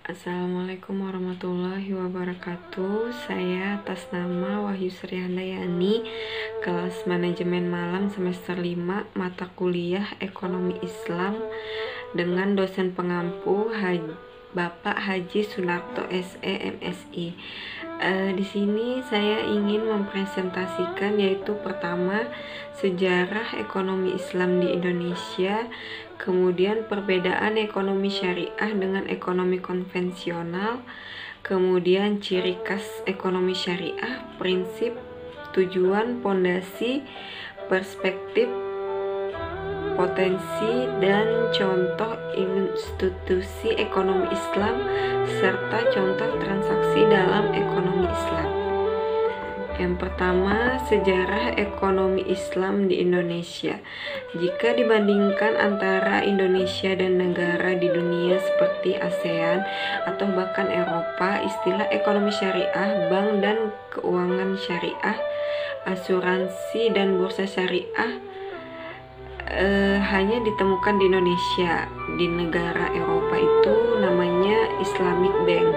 Assalamualaikum warahmatullahi wabarakatuh. Saya atas nama Wahyu Sri Handayani, kelas manajemen malam semester 5, mata kuliah Ekonomi Islam dengan dosen pengampu Bapak Haji Sunarto SE MSI. Di sini saya ingin mempresentasikan yaitu pertama sejarah ekonomi Islam di Indonesia, kemudian perbedaan ekonomi syariah dengan ekonomi konvensional, kemudian ciri khas ekonomi syariah, prinsip, tujuan, pondasi, perspektif, potensi, dan contoh institusi ekonomi Islam, serta contoh transaksi dalam ekonomi Islam. Yang pertama, sejarah ekonomi Islam di Indonesia. Jika dibandingkan antara Indonesia dan negara di dunia seperti ASEAN atau bahkan Eropa, istilah ekonomi syariah, bank dan keuangan syariah, asuransi dan bursa syariah hanya ditemukan di Indonesia. Di negara Eropa itu namanya Islamic Bank.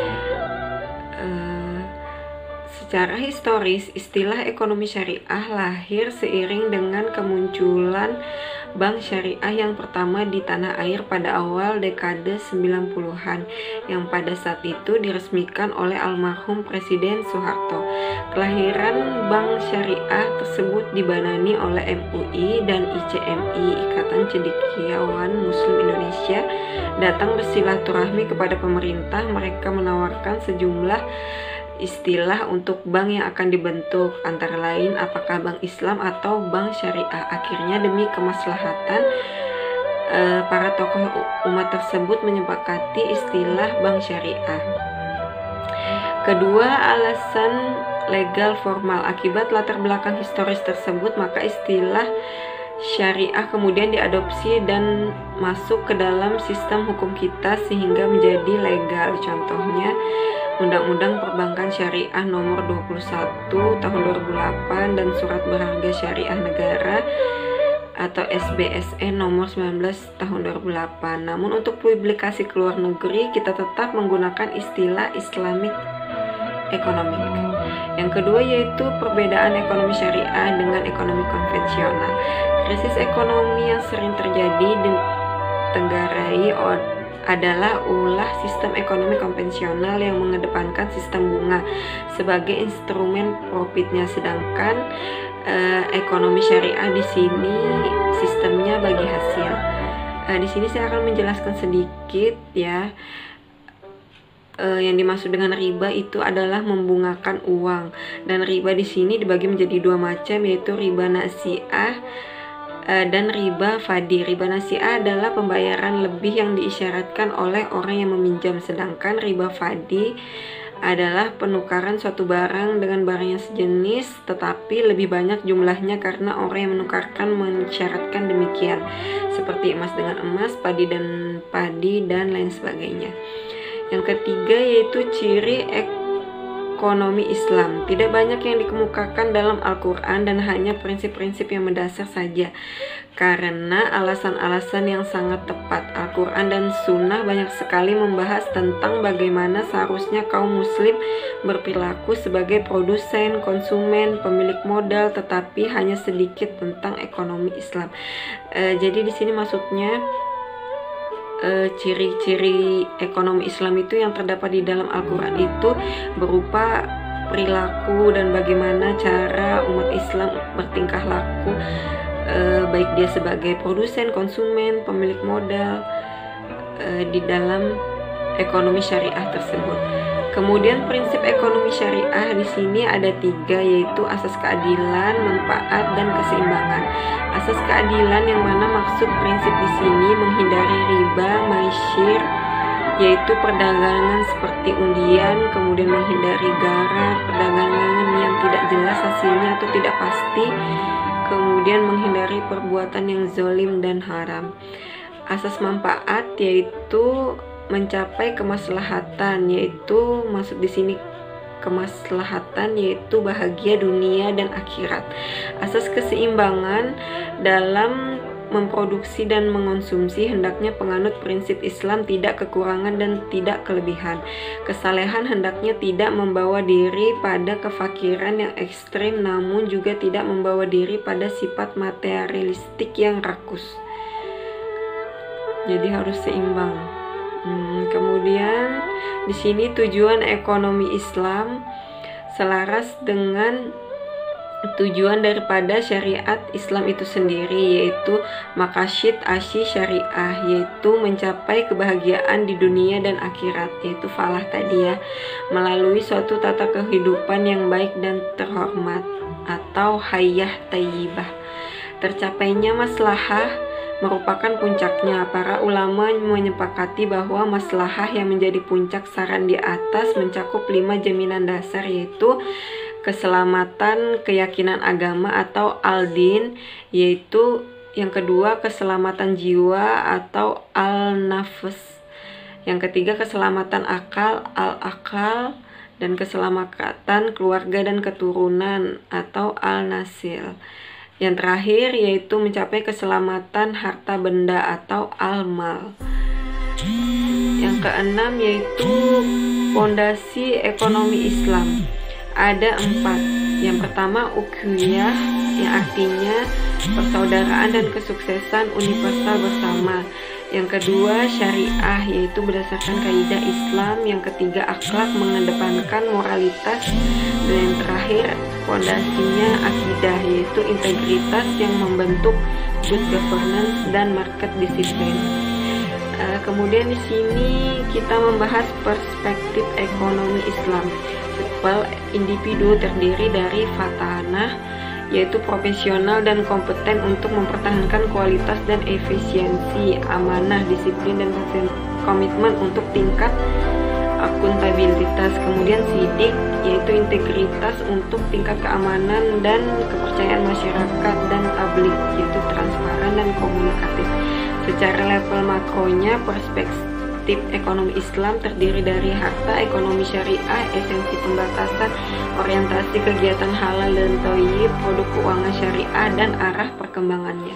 Secara historis, istilah ekonomi syariah lahir seiring dengan kemunculan bank syariah yang pertama di tanah air pada awal dekade 90-an, yang pada saat itu diresmikan oleh almarhum Presiden Soeharto. Kelahiran bank syariah tersebut dibanani oleh MUI dan ICMI, Ikatan Cendekiawan Muslim Indonesia, datang bersilaturahmi kepada pemerintah. Mereka menawarkan sejumlah istilah untuk bank yang akan dibentuk, antara lain apakah bank Islam atau bank syariah. Akhirnya demi kemaslahatan, para tokoh umat tersebut menyepakati istilah bank syariah. Kedua, alasan legal formal. Akibat latar belakang historis tersebut, maka istilah syariah kemudian diadopsi dan masuk ke dalam sistem hukum kita sehingga menjadi legal. Contohnya Undang-Undang Perbankan Syariah Nomor 21 Tahun 2008 dan Surat Berharga Syariah Negara atau SBSN Nomor 19 Tahun 2008. Namun untuk publikasi ke luar negeri kita tetap menggunakan istilah Islamic Economic. Yang kedua yaitu perbedaan ekonomi syariah dengan ekonomi konvensional. Krisis ekonomi yang sering terjadi di tenggarai adalah ulah sistem ekonomi konvensional yang mengedepankan sistem bunga sebagai instrumen profitnya, sedangkan ekonomi syariah di sini sistemnya bagi hasil. Di sini saya akan menjelaskan sedikit ya. Yang dimaksud dengan riba itu adalah membungakan uang, dan riba di sini dibagi menjadi dua macam, yaitu riba nasi'ah dan riba fadi. Riba nasi'ah adalah pembayaran lebih yang diisyaratkan oleh orang yang meminjam, sedangkan riba fadi adalah penukaran suatu barang dengan barang yang sejenis tetapi lebih banyak jumlahnya karena orang yang menukarkan mensyaratkan demikian, seperti emas dengan emas, padi dan padi, dan lain sebagainya. Yang ketiga yaitu ciri ekonomi Islam. Tidak banyak yang dikemukakan dalam Al-Quran dan hanya prinsip-prinsip yang mendasar saja, karena alasan-alasan yang sangat tepat. Al-Quran dan Sunnah banyak sekali membahas tentang bagaimana seharusnya kaum muslim berperilaku sebagai produsen, konsumen, pemilik modal, tetapi hanya sedikit tentang ekonomi Islam. Jadi di sini maksudnya ciri-ciri ekonomi Islam itu yang terdapat di dalam Al-Quran itu berupa perilaku dan bagaimana cara umat Islam bertingkah laku, baik dia sebagai produsen, konsumen, pemilik modal di dalam ekonomi syariah tersebut. Kemudian prinsip ekonomi syariah di sini ada tiga, yaitu asas keadilan, manfaat, dan keseimbangan. Asas keadilan yang mana maksud prinsip di sini menghindari riba, maisir, yaitu perdagangan seperti undian, kemudian menghindari gharar, perdagangan yang tidak jelas hasilnya atau tidak pasti, kemudian menghindari perbuatan yang zalim dan haram. Asas manfaat yaitu mencapai kemaslahatan, yaitu maksud di sini kemaslahatan yaitu bahagia dunia dan akhirat. Asas keseimbangan dalam memproduksi dan mengonsumsi, hendaknya penganut prinsip Islam tidak kekurangan dan tidak kelebihan. Kesalehan hendaknya tidak membawa diri pada kefakiran yang ekstrim, namun juga tidak membawa diri pada sifat materialistik yang rakus. Jadi harus seimbang. Kemudian di sini tujuan ekonomi Islam selaras dengan tujuan daripada syariat Islam itu sendiri, yaitu maqasid asy syariah, yaitu mencapai kebahagiaan di dunia dan akhirat, yaitu falah tadi ya, melalui suatu tata kehidupan yang baik dan terhormat atau hayah thayyibah. Tercapainya maslahah merupakan puncaknya. Para ulama menyepakati bahwa maslahah yang menjadi puncak saran di atas mencakup 5 jaminan dasar, yaitu keselamatan keyakinan agama atau al-din, yaitu yang kedua keselamatan jiwa atau al-nafs, yang ketiga keselamatan akal al-akal, dan keselamatan keluarga dan keturunan atau al-nasil. Yang terakhir yaitu mencapai keselamatan harta benda atau al-mal. Yang keenam yaitu fondasi ekonomi Islam. Ada 4. Yang pertama ukhuwah, yang artinya persaudaraan dan kesuksesan universal bersama. Yang kedua syariah, yaitu berdasarkan kaidah Islam. Yang ketiga akhlak, mengedepankan moralitas. Dan yang terakhir fondasinya akidah, yaitu integritas yang membentuk good governance dan market discipline. Kemudian di sini kita membahas perspektif ekonomi Islam. Individu terdiri dari fatanah, yaitu profesional dan kompeten untuk mempertahankan kualitas dan efisiensi, amanah, disiplin, dan komitmen untuk tingkat akuntabilitas. Kemudian sidik, yaitu integritas untuk tingkat keamanan dan kepercayaan masyarakat, dan tablik, yaitu transparan dan komunikatif. Secara level makronya, perspektif ekonomi Islam terdiri dari harta ekonomi syariah, esensi pembatasan, orientasi kegiatan halal dan thayyib, produk keuangan syariah, dan arah perkembangannya.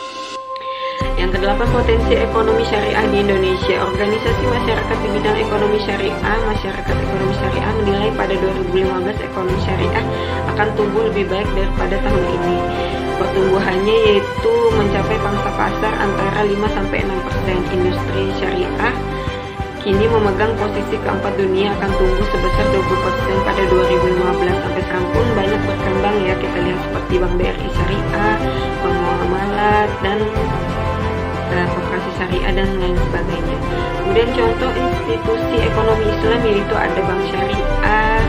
Yang kedelapan, potensi ekonomi syariah di Indonesia. Organisasi masyarakat di bidang ekonomi syariah, Masyarakat Ekonomi Syariah menilai pada 2015 ekonomi syariah akan tumbuh lebih baik daripada tahun ini. Pertumbuhannya yaitu mencapai pangsa pasar antara 5-6%. Industri syariah kini memegang posisi keempat dunia, akan tumbuh sebesar 20% pada 2015. Sampai sekarang pun banyak berkembang ya, kita lihat seperti Bank BRI Syariah, Bank Muamalat, dan Koperasi Syariah dan lain sebagainya. Kemudian contoh institusi ekonomi Islam yaitu ada Bank Syariah,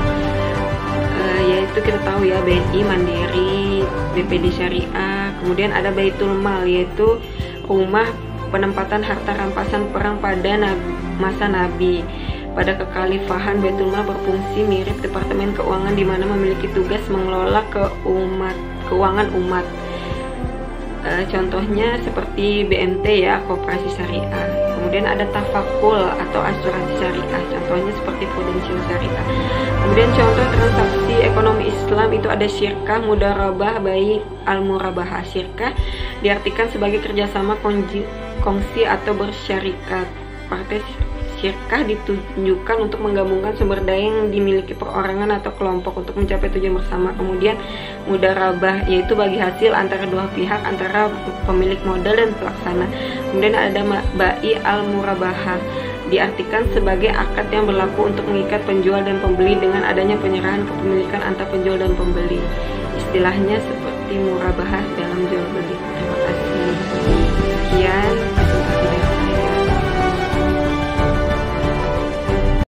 yaitu kita tahu ya BNI Mandiri, BPD Syariah. Kemudian ada Baitul Mal, yaitu rumah penempatan harta rampasan perang pada masa Nabi. Pada kekhalifahan, Baitul Mal berfungsi mirip Departemen Keuangan di mana memiliki tugas mengelola keuangan umat. Contohnya seperti BMT ya, Koperasi Syariah. Kemudian ada Tafakul atau asuransi syariah, contohnya seperti Prudential Syariah. Kemudian contoh transaksi ekonomi Islam itu ada syirkah, mudharabah, baik al-murabahah. Syirkah diartikan sebagai kerjasama kongsi atau bersyarikat. Partai syirkah ditunjukkan untuk menggabungkan sumber daya yang dimiliki perorangan atau kelompok untuk mencapai tujuan bersama. Kemudian mudharabah yaitu bagi hasil antara dua pihak, antara pemilik modal dan pelaksana. Kemudian ada bai al-murabahah, diartikan sebagai akad yang berlaku untuk mengikat penjual dan pembeli dengan adanya penyerahan kepemilikan antar penjual dan pembeli. Istilahnya seperti murabahah dalam jual beli. Terima kasih. Sekian.